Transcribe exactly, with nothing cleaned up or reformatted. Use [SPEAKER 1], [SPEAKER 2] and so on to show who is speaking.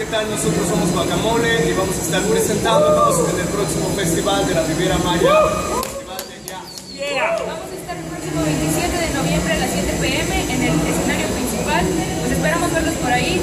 [SPEAKER 1] ¿qué tal? Nosotros somos Guacamole y vamos a estar presentándonos en el próximo festival de la Riviera Maya, Festival de Jazz.
[SPEAKER 2] Yeah. Vamos a estar el próximo veintisiete de noviembre a las siete p m en el escenario principal. Pues esperamos verlos por ahí.